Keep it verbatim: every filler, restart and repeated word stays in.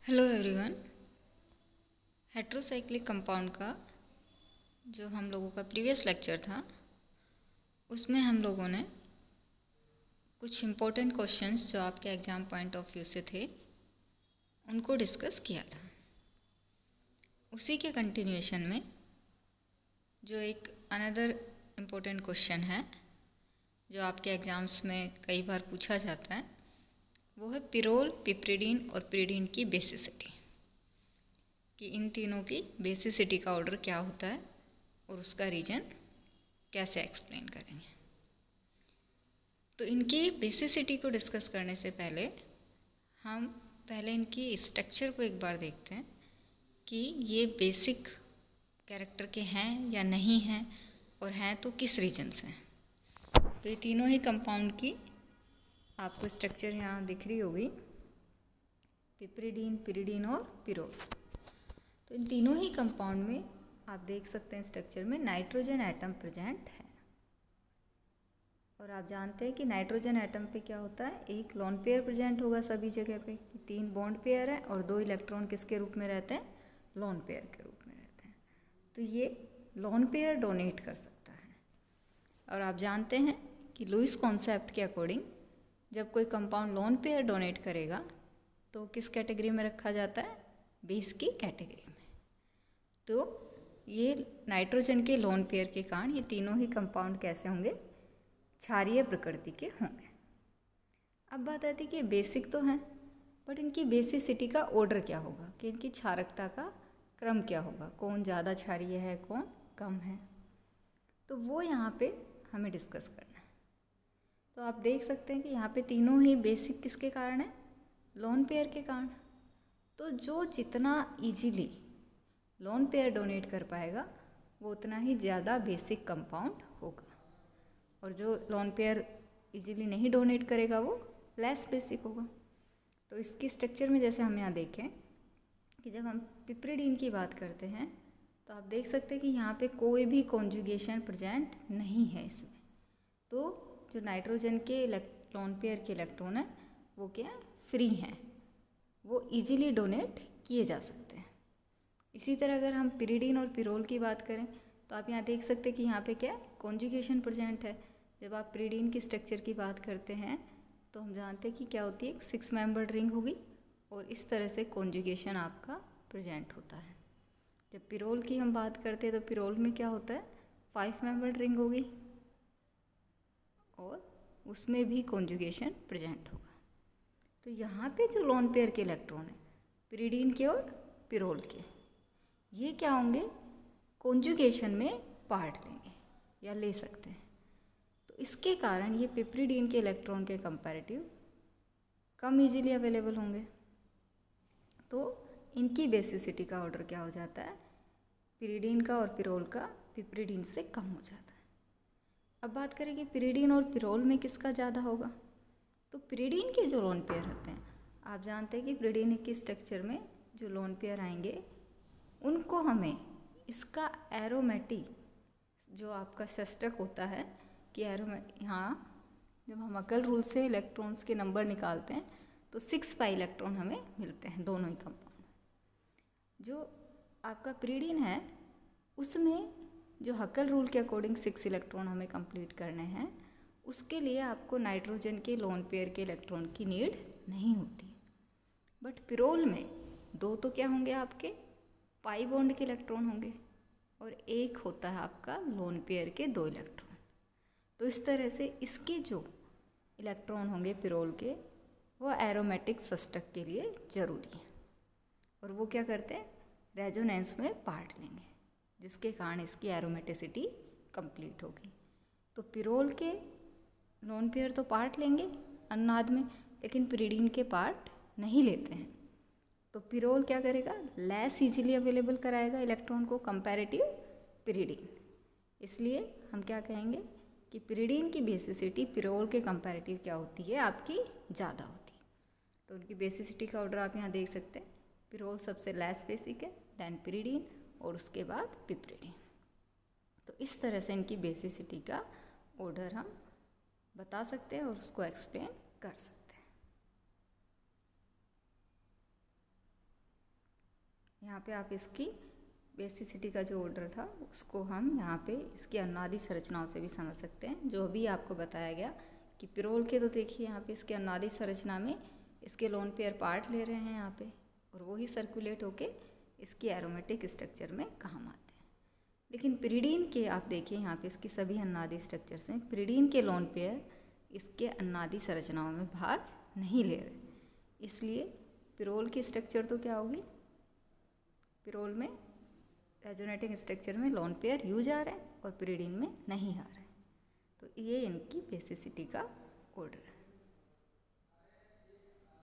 Hello everyone. Heterocyclic compound का जो हम लोगों का प्रीवियस लेक्चर था उसमें हम लोगों ने कुछ इम्पोर्टेंट क्वेश्चंस जो आपके एग्ज़ाम पॉइंट ऑफ व्यू से थे उनको डिस्कस किया था। उसी के कंटिन्यूएशन में जो एक अनदर इम्पोर्टेंट क्वेश्चन है जो आपके एग्ज़ाम्स में कई बार पूछा जाता है वो है पिरोल, पिप्रिडीन और पिरिडीन की बेसिसिटी, कि इन तीनों की बेसिसिटी का ऑर्डर क्या होता है और उसका रीजन कैसे एक्सप्लेन करेंगे। तो इनकी बेसिसिटी को डिस्कस करने से पहले हम पहले इनकी स्ट्रक्चर को एक बार देखते हैं कि ये बेसिक कैरेक्टर के हैं या नहीं हैं, और हैं तो किस रीजन से। तो ये तीनों ही कंपाउंड की आपको स्ट्रक्चर यहाँ दिख रही होगी, पिप्रिडीन, पिरिडीन और पिरोल। तो इन तीनों ही कंपाउंड में आप देख सकते हैं स्ट्रक्चर में नाइट्रोजन एटम प्रेजेंट है। और आप जानते हैं कि नाइट्रोजन एटम पे क्या होता है, एक लोन पेयर प्रेजेंट होगा सभी जगह पे, कि तीन बॉन्ड पेयर है और दो इलेक्ट्रॉन किसके रूप में रहते हैं, लोन पेयर के रूप में रहते हैं। तो ये लोन पेयर डोनेट कर सकता है। और आप जानते हैं कि लुईस कॉन्सेप्ट के अकॉर्डिंग जब कोई कंपाउंड लोन पेयर डोनेट करेगा तो किस कैटेगरी में रखा जाता है, बेस की कैटेगरी में। तो ये नाइट्रोजन के लोन पेयर के कारण ये तीनों ही कंपाउंड कैसे होंगे, क्षारीय प्रकृति के होंगे। अब बात आती है कि बेसिक तो हैं, बट इनकी बेसिसिटी का ऑर्डर क्या होगा, कि इनकी क्षारकता का क्रम क्या होगा, कौन ज़्यादा क्षारीय है कौन कम है। तो वो यहाँ पे हमें डिस्कस करना है। तो आप देख सकते हैं कि यहाँ पे तीनों ही बेसिक किसके कारण है, लोन पेयर के कारण। तो जो जितना इजीली लोन पेयर डोनेट कर पाएगा वो उतना ही ज़्यादा बेसिक कंपाउंड होगा, और जो लोन पेयर इजीली नहीं डोनेट करेगा वो लेस बेसिक होगा। तो इसकी स्ट्रक्चर में जैसे हम यहाँ देखें कि जब हम पिप्रिडीन की बात करते हैं तो आप देख सकते हैं कि यहाँ पे कोई भी कॉन्जुगेशन प्रेजेंट नहीं है इसमें। तो जो नाइट्रोजन के लोन पेयर के इलेक्ट्रॉन है वो क्या है, फ्री हैं, वो इजीली डोनेट किए जा सकते हैं। इसी तरह अगर हम पिरिडीन और पिरोल की बात करें तो आप यहाँ देख सकते हैं कि यहाँ पे क्या है, कॉन्जुगेशन प्रेजेंट है। जब आप पिरिडीन की स्ट्रक्चर की बात करते हैं तो हम जानते हैं कि क्या होती है, एक सिक्स मेंबर्ड रिंग होगी और इस तरह से कॉन्जुगेशन आपका प्रेजेंट होता है। जब पिरोल की हम बात करते हैं तो पिरोल में क्या होता है, फाइव मेंबर्ड रिंग होगी और उसमें भी कॉन्जुगेशन प्रेजेंट होगा। तो यहाँ पे जो लोन पेयर के इलेक्ट्रॉन है पिरिडीन के और पिरोल के, ये क्या होंगे, कॉन्जुगेशन में पार्ट लेंगे या ले सकते हैं। तो इसके कारण ये पिप्रिडीन के इलेक्ट्रॉन के कंपैरेटिव कम इजीली अवेलेबल होंगे। तो इनकी बेसिसिटी का ऑर्डर क्या हो जाता है, पिरिडीन का और पिरोल का पिप्रिडीन से कम हो जाता है। अब बात करें कि पिरिडीन और पिरोल में किसका ज़्यादा होगा। तो पिरिडीन के जो लोन पेयर होते हैं, आप जानते हैं कि पिरिडीन के स्ट्रक्चर में जो लोन पेयर आएंगे उनको हमें इसका एरोमेटिक जो आपका षष्टक होता है कि एरोमेटिक, यहाँ जब हम अकल रूल से इलेक्ट्रॉन्स के नंबर निकालते हैं तो सिक्स पाई इलेक्ट्रॉन हमें मिलते हैं दोनों ही कंपाउंड। जो आपका पिरिडीन है उसमें जो हकल रूल के अकॉर्डिंग सिक्स इलेक्ट्रॉन हमें कंप्लीट करने हैं, उसके लिए आपको नाइट्रोजन के लोन पेयर के इलेक्ट्रॉन की नीड नहीं होती। बट पिरोल में दो तो क्या होंगे, आपके पाई बॉन्ड के इलेक्ट्रॉन होंगे और एक होता है आपका लोन पेयर के दो इलेक्ट्रॉन। तो इस तरह से इसके जो इलेक्ट्रॉन होंगे पिरोल के वो एरोमेटिक षष्टक के लिए ज़रूरी है, और वो क्या करते हैं, रेजोनेंस में पार्ट लेंगे, जिसके कारण इसकी एरोमेटिसिटी कंप्लीट होगी। तो पिरोल के लोन पेयर तो पार्ट लेंगे अनुनाद में, लेकिन पिरिडीन के पार्ट नहीं लेते हैं। तो पिरोल क्या करेगा, लेस इजीली अवेलेबल कराएगा इलेक्ट्रॉन को कंपैरेटिव पिरिडीन। इसलिए हम क्या कहेंगे कि पिरिडीन की बेसिसिटी पिरोल के कंपैरेटिव क्या होती है, आपकी ज़्यादा होती है। तो उनकी बेसिसिटी का ऑर्डर आप यहाँ देख सकते हैं, पिरोल सबसे लेस बेसिक है, दैन पिरिडीन और उसके बाद पिप्रिडीन। तो इस तरह से इनकी बेसिसिटी का ऑर्डर हम बता सकते हैं और उसको एक्सप्लेन कर सकते हैं। यहाँ पे आप इसकी बेसिसिटी का जो ऑर्डर था उसको हम यहाँ पे इसकी अनुनादी संरचनाओं से भी समझ सकते हैं। जो भी आपको बताया गया कि पिरोल के, तो देखिए यहाँ पे इसके अनुनादी संरचना में इसके लोन पेयर पार्ट ले रहे हैं यहाँ पे, और वो ही सर्कुलेट होके इसकी एरोमेटिक स्ट्रक्चर में काम आते हैं। लेकिन पिरिडीन के आप देखिए यहाँ पे इसकी सभी अनुनादी स्ट्रक्चर्स हैं, पिरिडीन के लोन पेयर इसके अनुनादी संरचनाओं में भाग नहीं ले रहे, इसलिए पिरोल की स्ट्रक्चर तो क्या होगी, पिरोल में रेजोनेटिंग स्ट्रक्चर में लोन पेयर यूज आ रहे हैं और पिरिडीन में नहीं आ रहे हैं। तो ये इनकी बेसिसिटी का ऑर्डर है।